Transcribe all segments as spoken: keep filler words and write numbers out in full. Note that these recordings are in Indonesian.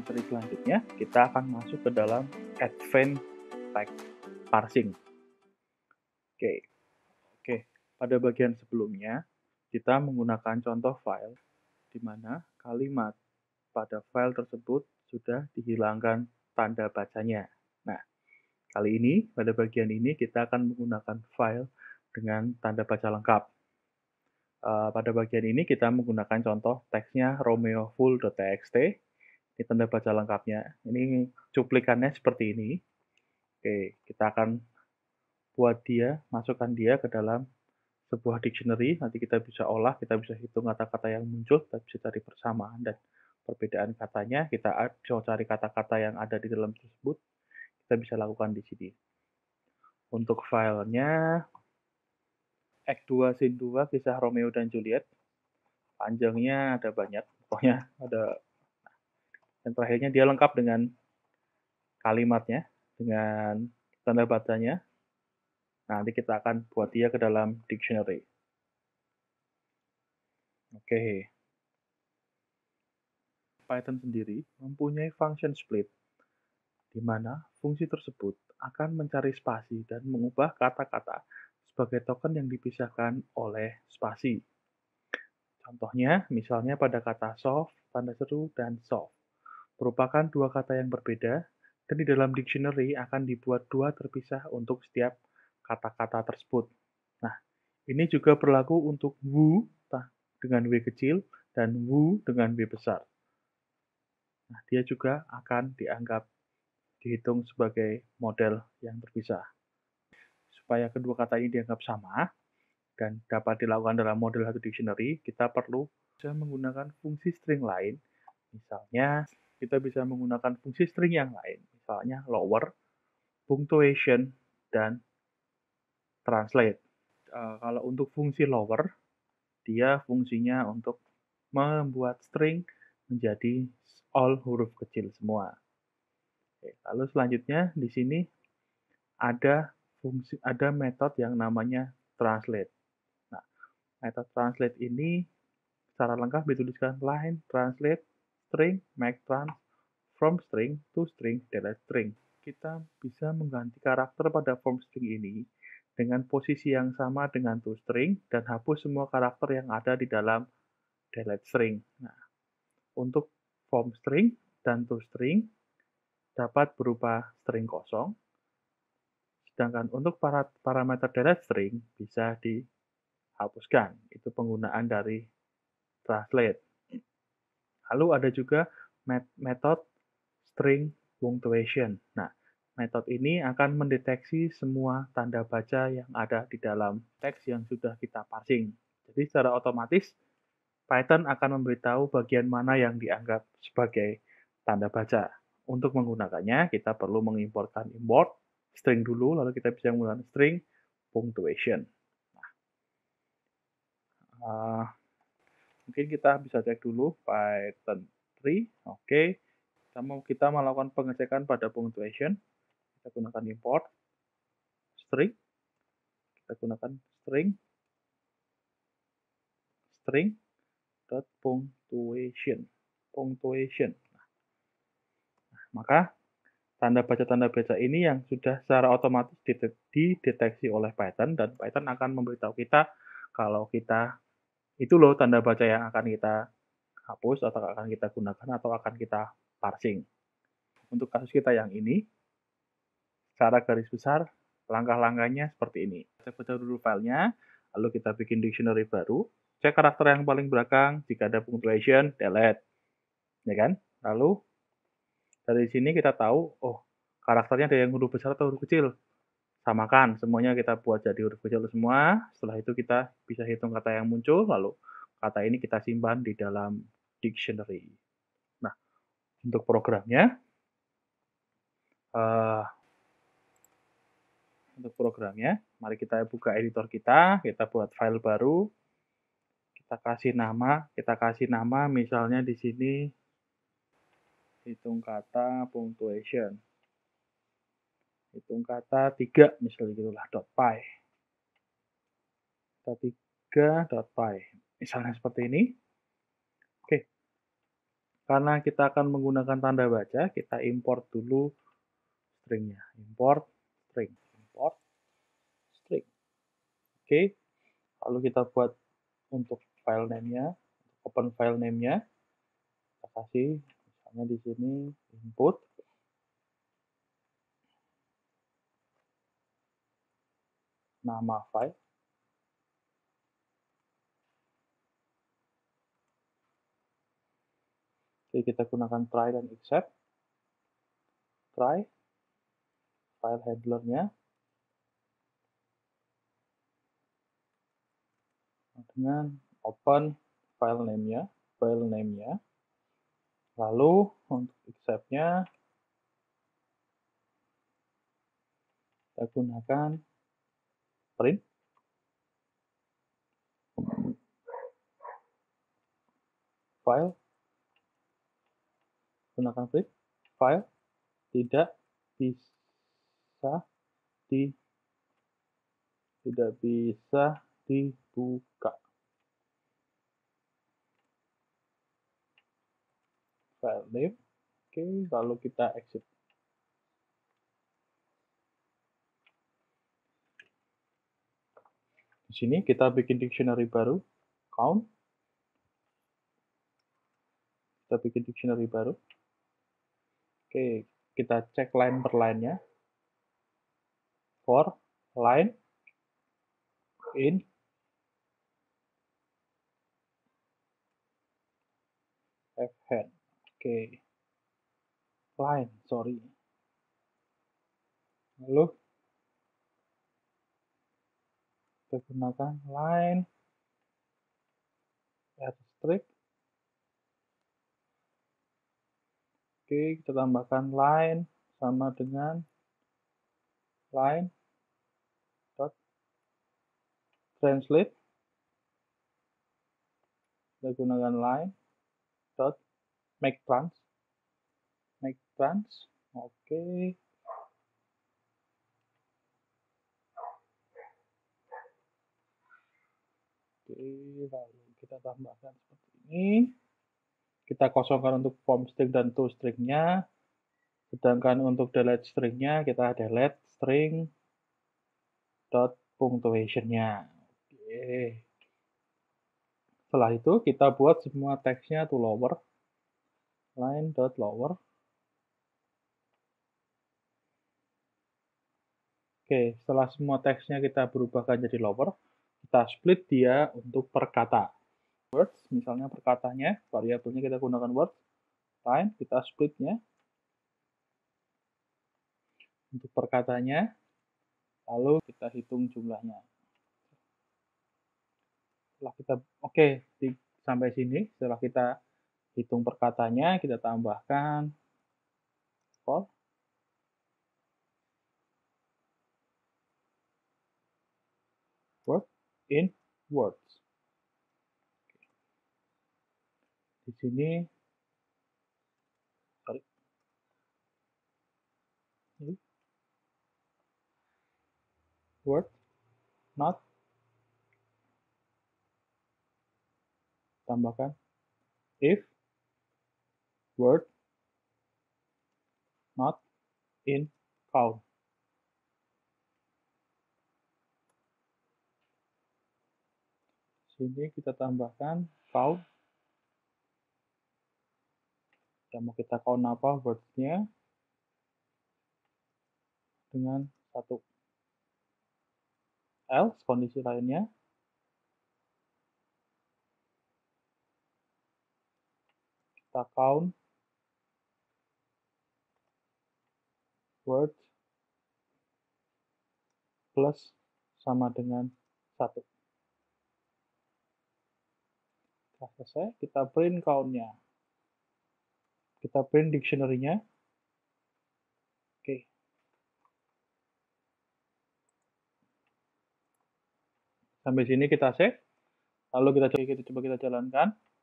materi selanjutnya, kita akan masuk ke dalam Advanced Text Parsing. Oke, oke. Pada bagian sebelumnya, kita menggunakan contoh file di mana kalimat pada file tersebut sudah dihilangkan tanda bacanya. Nah, kali ini, pada bagian ini kita akan menggunakan file dengan tanda baca lengkap. Uh, pada bagian ini kita menggunakan contoh teksnya romeofull.txt. Ini tanda baca lengkapnya. Ini cuplikannya seperti ini. Oke, kita akan buat dia, masukkan dia ke dalam sebuah dictionary. Nanti kita bisa olah, kita bisa hitung kata-kata yang muncul, kita bisa cari persamaan dan perbedaan katanya. Kita bisa cari kata-kata yang ada di dalam tersebut. Kita bisa lakukan di sini. Untuk filenya, Act dua Scene dua, kisah Romeo dan Juliet. Panjangnya ada banyak, pokoknya ada. Dan terakhirnya dia lengkap dengan kalimatnya, dengan tanda bacanya. Nanti kita akan buat dia ke dalam dictionary. Oke. Python sendiri mempunyai function split, di mana fungsi tersebut akan mencari spasi dan mengubah kata-kata sebagai token yang dipisahkan oleh spasi. Contohnya, misalnya pada kata soft, tanda seru, dan soft. Merupakan dua kata yang berbeda, dan di dalam dictionary akan dibuat dua terpisah untuk setiap kata-kata tersebut. Nah, ini juga berlaku untuk woo dengan W kecil dan woo dengan W besar. Nah, dia juga akan dianggap dihitung sebagai model yang terpisah. Supaya kedua kata ini dianggap sama dan dapat dilakukan dalam model satu dictionary, kita perlu bisa menggunakan fungsi string lain. Misalnya, kita bisa menggunakan fungsi string yang lain, misalnya lower, punctuation, dan translate. Uh, kalau untuk fungsi lower, dia fungsinya untuk membuat string menjadi all huruf kecil semua. Oke, lalu selanjutnya di sini ada fungsi, ada metode yang namanya translate. Nah, metode translate ini secara lengkap dituliskan line translate string make trans from string to string delete string. Kita bisa mengganti karakter pada from string ini dengan posisi yang sama dengan toString dan hapus semua karakter yang ada di dalam delete string. Nah, untuk from string dan toString dapat berupa string kosong, sedangkan untuk para parameter delete string bisa dihapuskan. Itu penggunaan dari translate. Lalu ada juga metode string punctuation. Nah, metode ini akan mendeteksi semua tanda baca yang ada di dalam teks yang sudah kita parsing. Jadi secara otomatis Python akan memberitahu bagian mana yang dianggap sebagai tanda baca. Untuk menggunakannya, kita perlu mengimportkan import string dulu, lalu kita bisa menggunakan string punctuation. Nah, uh, mungkin kita bisa cek dulu Python tiga. Oke. Okay. Kita mau kita melakukan pengecekan pada punctuation, kita gunakan import string, kita gunakan string string dot punctuation punctuation. Nah, maka tanda baca tanda baca ini yang sudah secara otomatis dideteksi oleh Python dan Python akan memberitahu kita kalau kita itu loh tanda baca yang akan kita hapus atau akan kita gunakan atau akan kita parsing. Untuk kasus kita yang ini, secara garis besar, langkah-langkahnya seperti ini. Kita baca dulu filenya, lalu kita bikin dictionary baru, cek karakter yang paling belakang, jika ada punctuation, delete. Ya kan? Lalu, dari sini kita tahu, oh, karakternya ada yang huruf besar atau huruf kecil. Samakan, semuanya kita buat jadi huruf kecil semua. Setelah itu kita bisa hitung kata yang muncul, lalu kata ini kita simpan di dalam dictionary. Nah, untuk programnya, uh, untuk programnya, mari kita buka editor kita, kita buat file baru, kita kasih nama, kita kasih nama misalnya di sini hitung kata punctuation. Hitung kata tiga misalnya gitulah .py. Kata tiga.py. Misalnya seperti ini. Oke. Karena kita akan menggunakan tanda baca, kita import dulu stringnya. Import string. Import string. Oke. Lalu kita buat untuk file name-nya, open file name-nya. Kita kasih misalnya di sini input. Nama file. Oke, kita gunakan try dan except. Try, file handlernya, dengan open file name-nya, file name-nya. Lalu untuk except-nya, kita gunakan print. File, gunakan print. File tidak bisa di tidak bisa dibuka. File name. Oke, lalu kita exit. Di sini kita bikin dictionary baru, count. Kita bikin dictionary baru. Oke, kita cek line per line-nya. For line in F hand. Oke. Line, sorry. Lalu kita gunakan line r strip. Oke, kita tambahkan line sama dengan line dot translate. Kita gunakan line dot make trans. Make trans. Oke. Oke, lalu kita tambahkan seperti ini. Kita kosongkan untuk form string dan to string-nya. Sedangkan untuk delete string-nya, kita delete string dot punctuation-nya. Oke. Setelah itu, kita buat semua teksnya to lower. Line dot lower. Oke, setelah semua teksnya kita berubahkan jadi lower, kita split dia untuk per kata. Words, misalnya per katanya, variabelnya kita gunakan words. Line, kita splitnya untuk per katanya, lalu kita hitung jumlahnya. Setelah kita, oke, di, sampai sini, setelah kita hitung per katanya, kita tambahkan for word in words. Di sini, sorry, ini word not, tambahkan if word not in count. Sini kita tambahkan count. Kita mau kita count apa words-nya dengan satu. Else, kondisi lainnya. Kita count words plus sama dengan satu. Setelah selesai, kita print count-nya. Kita print dictionary-nya. Oke. Sampai sini kita save. Lalu kita coba kita, coba kita jalankan.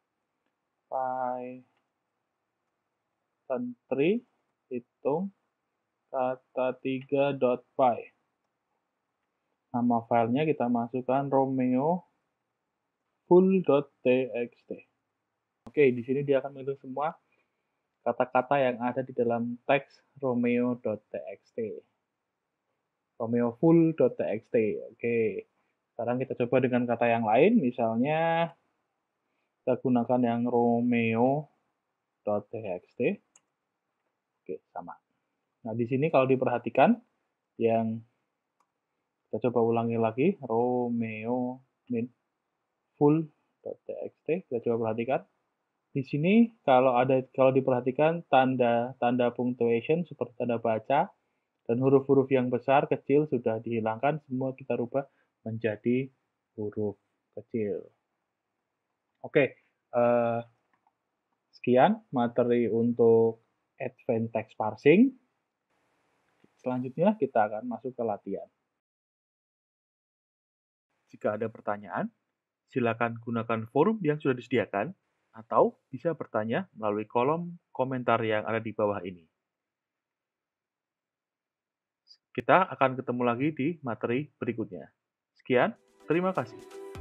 Python three, hitung kata tiga dot py. Nama filenya kita masukkan romeo full dot txt. Oke, di sini dia akan menghitung semua kata-kata yang ada di dalam teks romeo.txt. romeofull.txt. Oke. Sekarang kita coba dengan kata yang lain, misalnya kita gunakan yang romeo.txt. Oke, sama. Nah, di sini kalau diperhatikan, yang kita coba ulangi lagi, romeo min full.txt. Kita coba perhatikan. Di sini kalau ada kalau diperhatikan tanda tanda punctuation seperti tanda baca dan huruf-huruf yang besar, kecil sudah dihilangkan, semua kita rubah menjadi huruf kecil. Oke, eh, sekian materi untuk Advanced Text Parsing. Selanjutnya kita akan masuk ke latihan. Jika ada pertanyaan, silakan gunakan forum yang sudah disediakan atau bisa bertanya melalui kolom komentar yang ada di bawah ini. Kita akan ketemu lagi di materi berikutnya. Sekian, terima kasih.